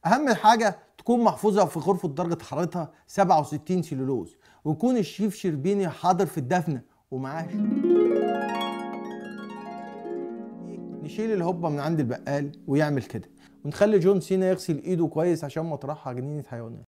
اهم حاجه تكون محفوظه في غرفه درجه حرارتها 67 سيلولوز، ويكون الشيف شربيني حاضر في الدفنه ومعاه. نشيل الهوبه من عند البقال ويعمل كده، ونخلي جون سينا يغسل ايده كويس عشان مطرحها جنينه حيوانات.